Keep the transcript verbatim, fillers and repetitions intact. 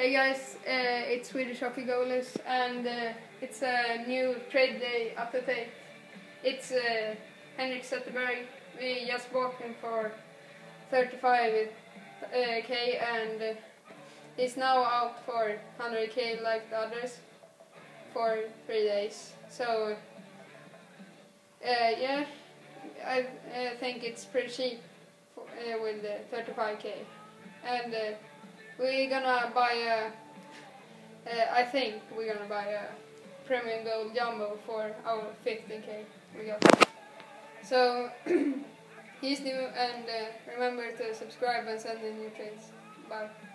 Hey guys, uh, it's Swedish Hockey Goalies, and uh, it's a new trade day update. It's uh, Henrik Zetterberg. We just bought him for thirty-five K, and uh, he's now out for one hundred K like the others for three days. So uh, yeah, I uh, think it's pretty cheap for, uh, with uh, thirty-five K, and. Uh, We're gonna buy a, uh, I think we're gonna buy a premium gold jumbo for our fifteen K we got. So, he's new, and uh, remember to subscribe and send in new trades. Bye.